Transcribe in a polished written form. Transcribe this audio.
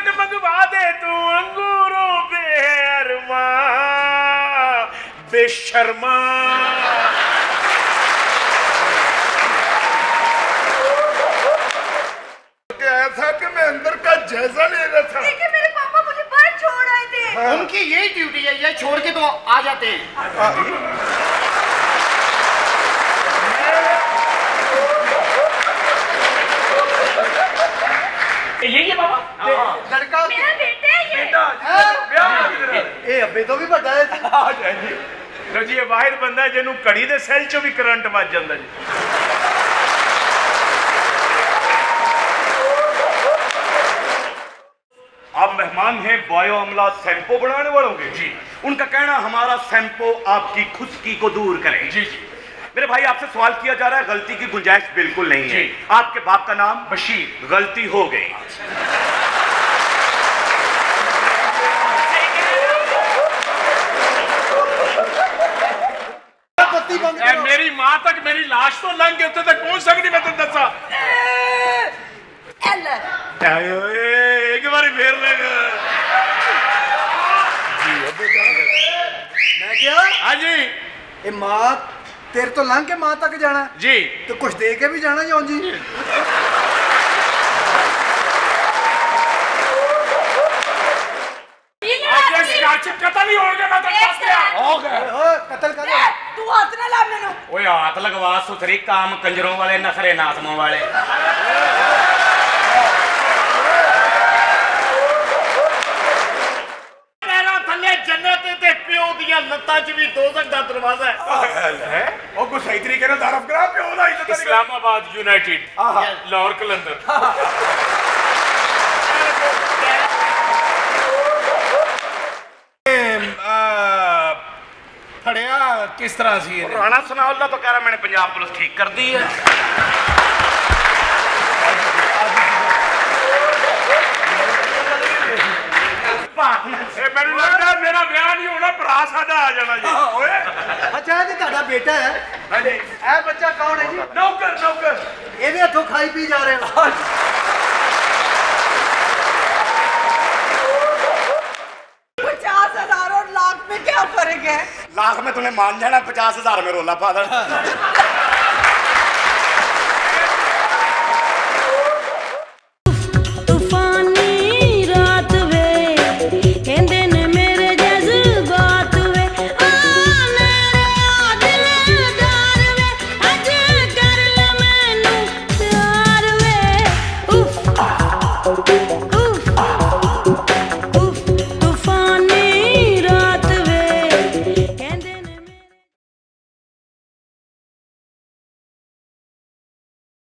Chocolate मंगवा दे तू अंगूरों पे अरमा बेशर्मा। ऐसा कि मैं अंदर का जायजा ले रहा था। देखिए मेरे पापा मुझे बाहर छोड़ आए थे। उनकी यही ड्यूटी है, ये छोड़ के तो आ जाते हैं। यही है बाबा लड़का मेरा बेटा है ये। अबे तो भी बड़ा है। लो जी ये वाहिद बंदा है जिन्हों घड़ी दे सेल चो भी करंट वज जांदा जी। आप मेहमान हैं बायो अमला शैम्पू बनाने वालों के जी। उनका कहना हमारा शैम्पू आपकी खुश्की को दूर करेगा जी जी। मेरे भाई आपसे सवाल किया जा रहा है, गलती की गुंजाइश बिल्कुल नहीं है। आपके बाप का नाम बशीर, गलती हो गई। मेरी मां तक मेरी लाश तो लंघ के उत्ते तक पहुंच सकती, मैं तुम दसा एक बार फिर मैं क्या? हाँ जी ये माँ तेरे तो लंघ के माँ तक जाना जी, तो कुछ दे के भी जाना जौन जी। कतल ही हो गया, मैं तो फंस गया। हो गया कत्ल कर तू हाथ ना ला मैनू। ओए हाथ लगवा सुथरी काम कंजरों वाले नखरे नासमों वाले। जन्नत ते प्यो दिया लत्तां च भी दोज़ख दा दरवाजा है। ओ को सही तरीके नाल तारफ करा प्यो दा इज्जत। इस्लामाबाद यूनाइटेड लाहौर कलंदर। फड़िया किस तरह सी ये? राणा सनाउल्लाह तो कह रहा मैंने पंजाब पुलिस ठीक कर दी है। मैंने लगता है मेरा ब्याह नहीं होना, भरा साडा आ जाना जी। अच्छा ये ਤੁਹਾਡਾ बेटा है? हाँ जी। ਇਹ ਬੱਚਾ कौन है जी? नौकर नौकर। ਇਹਦੇ ਹੱਥੋਂ ਖਾਈ पी जा रहे हो। 50,000 और लाख में क्या फर्क है? लाख में तूने मान जाना, 50,000 में रोला पा देना।